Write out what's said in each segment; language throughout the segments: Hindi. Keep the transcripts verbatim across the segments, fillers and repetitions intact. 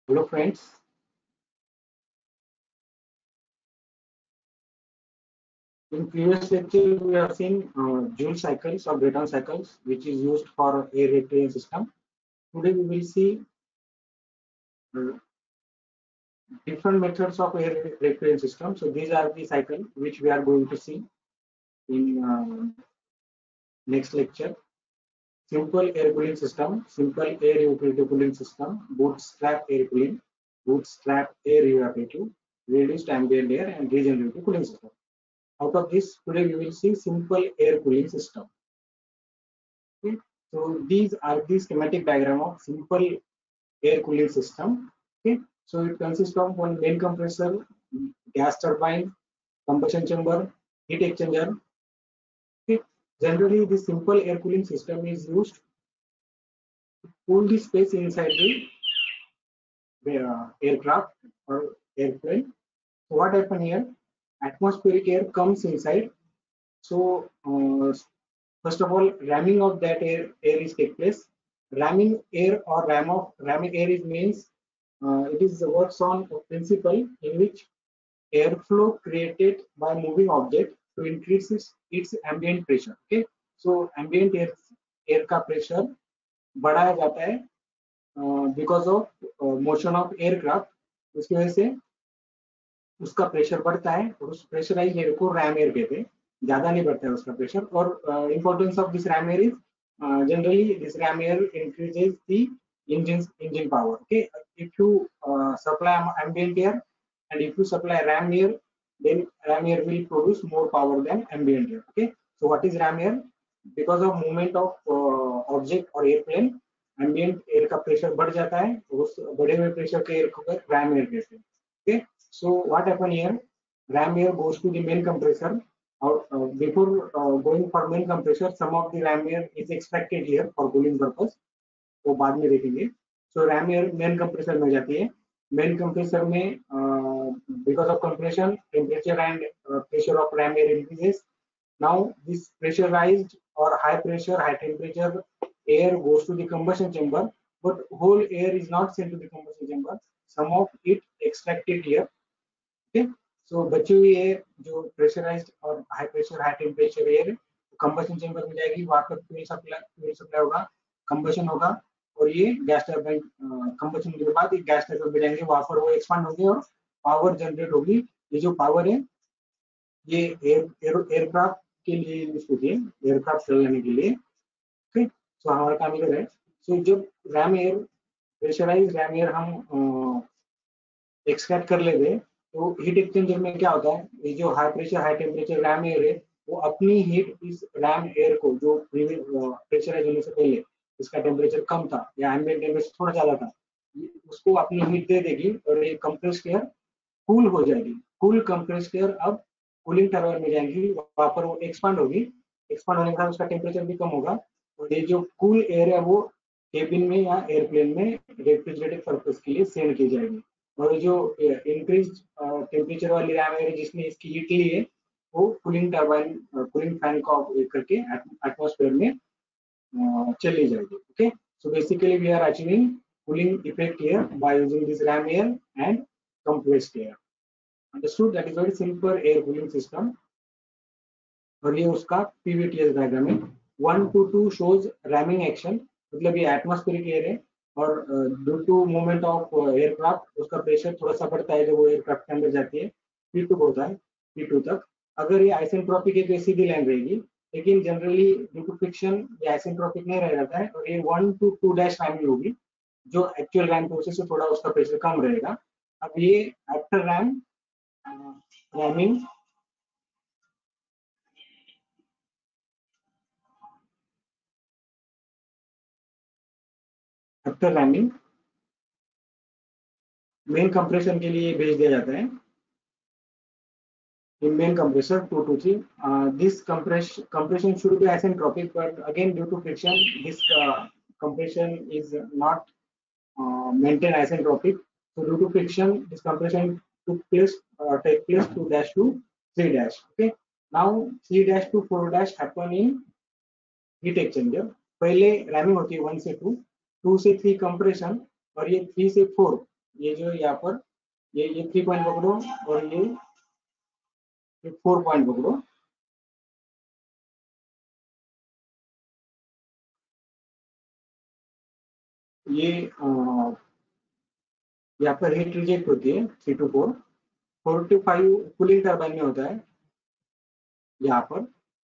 Hello friends, in previous lecture we have seen uh, Joule cycles or Brayton cycles which is used for air recreation system. Today we will see uh, different methods of air recreation system. So these are the cycle which we are going to see in uh, next lecture. Simple air cooling system, simple air utility cooling system, bootstrap air cooling, bootstrap air evaporative, reduced ambient air and regenerative cooling system. Out of this, today we will see simple air cooling system. Okay. So these are the schematic diagram of simple air cooling system. Okay. So it consists of one main compressor, gas turbine, combustion chamber, heat exchanger. Okay. Generally, this simple air cooling system is used to cool the space inside the, the uh, aircraft or airplane. So what happens here? Atmospheric air comes inside. So uh, first of all, ramming of that air, air is take place. Ramming air or ram of ramming air is means uh, it is works on a principle in which airflow created by moving object to increase its, its ambient pressure. Okay, so ambient air air का pressure बढ़ाया जाता है because of uh, motion of aircraft. उसकी वजह से उसका प्रेशर बढ़ता है और उस प्रेशराइज एयर को रैम एयर कहते हैं. ज्यादा नहीं बढ़ता है उसका प्रेशर. और importance of this ram air is generally this ram air increases the engine engine power. Okay, if you uh, supply ambient air and if you supply ram air, then ram air will produce more power than ambient air. Okay, so what is ram air? Because of movement of uh, object or airplane, ambient air का प्रेशर बढ़ जाता है. उस बढ़े हुए प्रेशर के एयर को रैम एयर कहते हैं. Okay, so what happen here? Ram air goes to the main compressor. Or uh, before uh, going for main compressor, some of the ram air is extracted here for cooling purpose. वो बाद में देखेंगे. So ram air main compressor में जाती है. Main compressor में uh, because of compression, temperature and uh, pressure of ram air increases. Now this pressurized or high pressure, high temperature air goes to the combustion chamber, but whole air is not sent to the combustion chamber. Some of it extracted here. Okay, so बची हुई एयर जो प्रेशराइज्ड और high pressure high temperature air combustion chamber में जाएगी. वहां पर फ्यूल सप्लाई फ्यूल सप्लाई होगा, कंबशन होगा और ये गैस टरबाइन कंबशन के बाद ये गैस टरबाइन में जाएंगे. वहां पर वो एक्सपांड होंगे और पावर जनरेट होगी. ये जो पावर है ये एयर एयरक्राफ्ट के लिए यूज होती है, एयरक्राफ्ट चलाने के लिए. ठीक, सो हमारा काम इधर है. सो जब ram air pressurise ram air हम एक्सट्रैक्ट कर लेते हैं तो हीट एक्सचेंजर में क्या होता है? ये जो high pressure high temperature ram air है वो अपनी हीट इस रैम एयर को जो प्रेशराइज होने से पहले इसका टेम्परेचर कम था या एम्बिएंट टेम्परेचर थोड़ा ज्यादा था, उसको अपनी हीट दे देगी और ये कंप्रेस्ड एयर कूल हो जाएगी. कूल कंप्रेस्ड एयर अब कूलिंग टरबाइन में जाएंगी, वहां पर वो एक्सपांड होगी. एक्सपांड होने के बाद उसका टेम्परेचर भी कम होगा और ये जो कूल एयर है वो केबिन में या एयरप्लेन में रेफ्रिजरेटिव पर्पज के लिए सेंड की जाएगी. और जो इंक्रीज टेम्परेचर वाली रैम है जिसने इसकी हीट ली है वो कूलिंग टरबाइन कूलिंग फैन का करके एटमॉस्फेयर में uh, चली जाएगी. Okay, so basically we are achieving cooling effect here by using this ram air and compressed air. Understood? That is very simple air cooling system. और ये उसका पीवीटीएस डायग्राम है. One to two shows ramming action, मतलब ये एटमॉस्फेरिक एयर है और due to movement of aircraft उसका प्रेशर थोड़ा सा बढ़ता है जब वो एयरक्राफ्ट के अंदर जाती है. पी टू होता है, पी टू तक. अगर ये आइसेंट्रोपिक है तो ये सीधी लाइन रहेगी, लेकिन जनरली ड्यू टू फ्रिक्शन ये आइसेंट्रोपिक नहीं रह जाता है और ये one to two dash ramming होगी जो एक्चुअल रैम प्रोसेस से थोड़ा उसका प्रेशर कम रहेगा. अब ये after ram ramming after ramming main compression के लिए भेज दिया जाता है. In main compressor two to three, uh, this compression compression should be isentropic, but again due to friction this uh, compression is not uh, maintained isentropic. So due to friction this compression took place uh, take place two dash to three dash. Okay, now three dash to four dash happen in heat exchanger. पहले रैमिंग होती है वन से टू, टू से थ्री कंप्रेशन और ये थ्री से फोर ये जो यहाँ पर ये ये थ्री पॉइंट पकड़ो और ये ये फोर पॉइंट पकड़ो। ये यहाँ पर हीट रिजेक्ट होती है three to four, four to five cooling turbine में होता है यहाँ पर।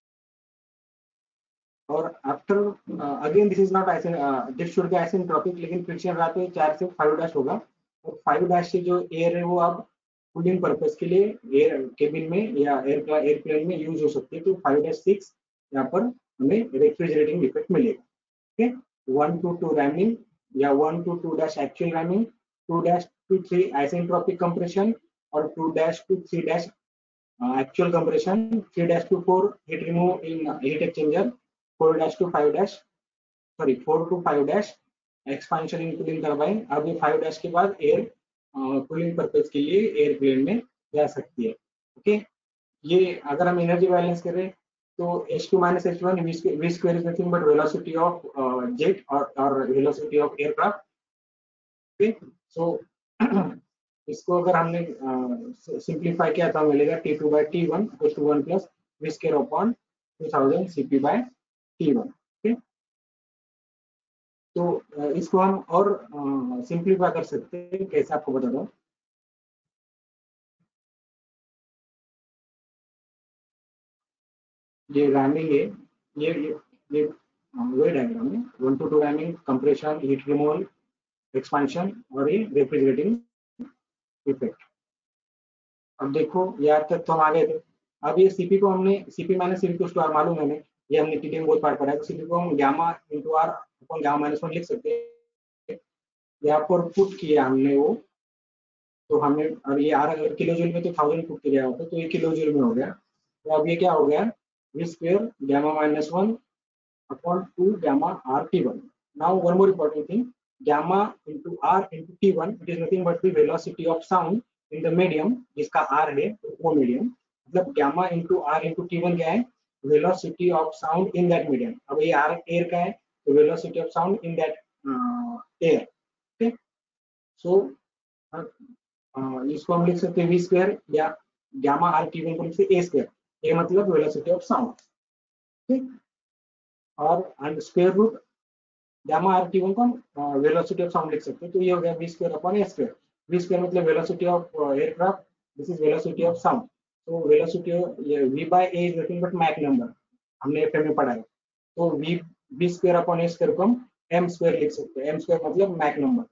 और after again this is not this should be isentropic, लेकिन फ्रिक्शन रहा तो चार से फाइव डैश होगा। और फाइव डैश से जो एयर है वो अब कूलिंग पर्पज के लिए एयर केबिन में या एयर एयरप्लेन में यूज हो सकती है। तो फाइव डैश सिक्स यहाँ पर हमें रेफ्रिजरेटिंग इफेक्ट मिलेगा। ठीक है, वन टू टू रैमिंग या one to two dash actual ramming, two dash to three isentropic compression और two dash to three dash actual compression, three dash to four heat remove in heat exchanger, four dash to five dash sorry four to five dash expansion in cooling turbine. अब ये फाइव डैश के बाद एयर कूलिंग पर्पज के लिए एयरप्लेन में जा सकती है। ओके, ये अगर हम एनर्जी बैलेंस करें तो H two minus H one V square is nothing but velocity of jet और और velocity of aircraft. Okay, so इसको अगर हमने सिंप्लीफाई uh, किया तो मिलेगा T two by T one to one plus V square upon two thousand CP by T one. Okay, तो uh, इसको हम और सिंप्लीफाई uh, कर सकते हैं, कैसे आपको बता दो। ये रैमिंग है, ये ये ये वही डायग्राम है, one to two ramming, compression, heat removal, expansion और ये रेफ्रिजरेटिंग इफेक्ट। अब देखो यार तक तो हम आ गए थे। अब ये सीपी को हमने CP minus CP two square मालूम है हमें, ये हमने टीटीएम बहुत पार्ट पढ़ा है। तो सीपी को हम gamma into R upon gamma minus one लिख सकते हैं। यहाँ पर पुट किया हमने वो, तो हमने अब ये आर अगर किलो जूल में तो थाउजेंड पुट किया होता तो ये किलो जूल में हो गया। तो अब ये क्या हो गया, V square gamma minus one upon two gamma r t one. Now one more important thing, gamma into r into t one, it is nothing but the velocity of sound in the medium जिसका r है वो medium, मतलब gamma into r into t one क्या है, velocity of sound in that medium। अब ये r air का है तो velocity of sound in that uh, air। ठीक, so uh, uh, इसको हम लिख सकते हैं v square या gamma r t one को लिख सकते हैं a square, ये मतलब velocity of sound। ठीक, और and square root gamma R T one को हम वेलोसिटी ऑफ साउंड लिख सकते हैं। तो ये हो गया V square upon A square. V square मतलब velocity of aircraft, this is velocity of sound. तो वेलोसिटी ये V by A is nothing but Mach number, हमने एफएम में पढ़ा है। तो V V square upon A square को हम एम स्क्वायर लिख सकते हैं। एम स्क्वायर मतलब मैक नंबर।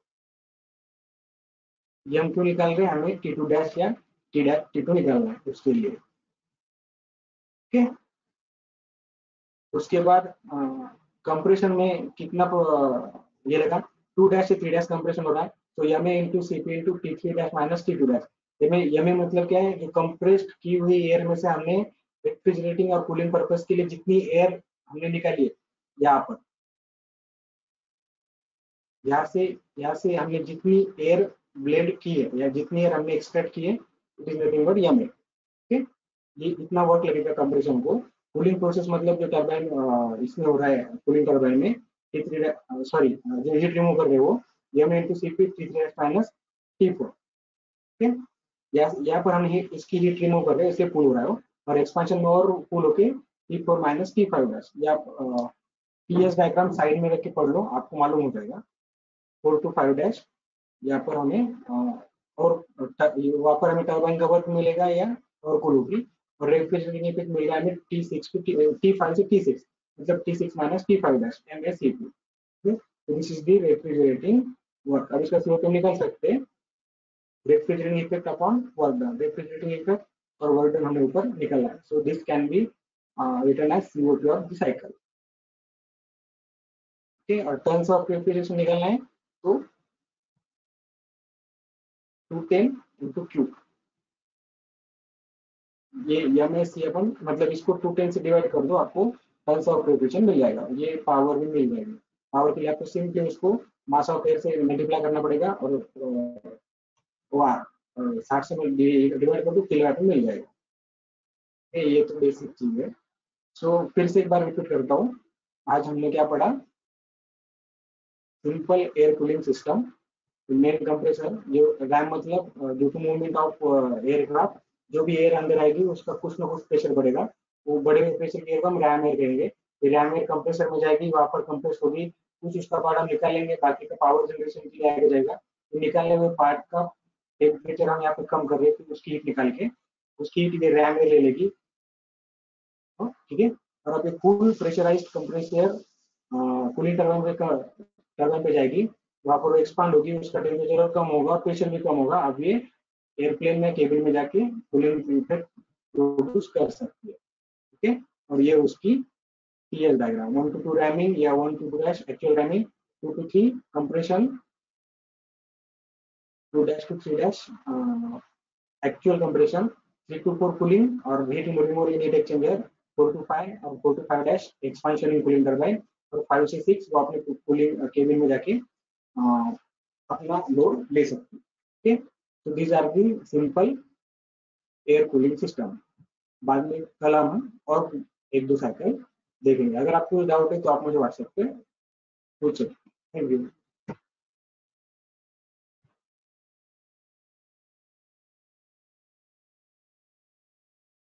ये हम क्यों निकाल रहे हैं, हमें टी टू डैश या टी डैश टी टू निकालना है उसके लिए। ठीक है, उसके बाद कंप्रेशन में कितना ये लगा, टू डैश से थ्री डैश कंप्रेशन हो रहा है। तो m into CP into T three dash minus T two dash. M मतलब क्या है, जो कंप्रेस्ड की हुई एयर में से हमने रेफ्रिजरेटिंग और कूलिंग पर्पस के लिए जितनी एयर हमने निकाली है यहाँ पर, यहाँ से यहाँ से हमने जितनी एयर ब्लेंड की है या जितनी एयर हमने एक्सट्रैक्ट की है, it is nothing but m. ठीक, ये इतना वर्क लगेगा कंप्रेशन को। कूलिंग प्रोसेस मतलब जो टर्बाइन इसमें हो रहा है कूलिंग टर्बाइन में, टी थ्री सॉरी जो हीट रिमूव कर रहे हो m into CP T three minus T four. ठीक, यहाँ पर हम हीट इसकी हीट रिमूव कर रहे हैं, इससे कूल हो रहा है और एक्सपेंशन में और कूल होके T four minus T five dash. या पीएस डायग्राम साइड में रख के पढ़ लो, आपको मालूम हो जाएगा। फोर टू फाइव डैश यहाँ पर हमें और वहाँ पर हमें टर्बाइन का वर्क मिलेगा या और कूल होगी। और रेफ्रिजरेटिंग इफेक्ट मिलेगा हमें T six two T five से टी सिक्स, मतलब T six minus T five dash M S C P. तो this is the refrigerating work. अब इसका स्लोप हम निकाल सकते हैं, refrigerating effect upon work done. Refrigerating effect और वर्क डन हमें ऊपर निकलना है। So this can be written as C O two of the cycle. ठीक, और टर्म्स ऑफ रेफ्रिजरेशन निकलना है तो टू टेन इंटू क्यूब, ये एम एस सी अपन मतलब इसको टू टेन से डिवाइड कर दो, आपको टर्म्स ऑफ रेफ्रिजरेशन मिल जाएगा। ये पावर भी मिल जाएगी। पावर के लिए आपको सिंपली उसको मास ऑफ एयर से मल्टीप्लाई करना पड़ेगा और साठ से डिवाइड कर दो, किलोवाट में मिल जाएगा। ये तो बेसिक चीज है। सो so, फिर से एक बार रिपीट करता हूँ, आज हमने क्या पढ़ा, simple air cooling system main compressor जो रैम मतलब due to movement of aircraft, जो भी एयर अंदर आएगी उसका कुछ ना कुछ प्रेशर बढ़ेगा, वो बड़े प्रेशर की एयर को हम रैम एयर कहेंगे। रैम एयर कंप्रेसर में जाएगी, वहां पर कंप्रेस होगी, कुछ उसका पार्ट हम निकाल लेंगे, बाकी का पावर जनरेशन के लिए आगे जाएगा। तो निकालने हुए पार्ट का टेम्परेचर हम यहाँ पे कम कर रहे हैं, उसकी हीट निकाल के उसकी हीट रैम एयर ले लेगी, ठीक है। और अब ये full pressurized compressor cooling turbine पे टरबाइन पे जाएगी, वहां पर एक्सपांड होगी, उसका टेम्परेचर कम होगा, प्रेशर भी कम होगा। अब ये एयरप्लेन में केबिन में जाके कूलिंग इफेक्ट प्रोड्यूस कर सकती है, ठीक है। और ये उसकी TL diagram, one to two ramming या one to two dash actual ramming, two two three compression, two dash to three dash actual compression, three to four cooling और heat removal in heat exchanger, four to five और four to five dash expansion in cooling turbine, और फाइव से सिक्स वो अपने कूलिंग केबिन में जाके uh, अपना लोड ले सकती है, ठीक है। तो these are the simple air cooling system. बाद में कल हम और एक दो साइकिल देखेंगे। अगर आपको डाउट है तो आप मुझे व्हाट्सएप पे पूछे। Thank you.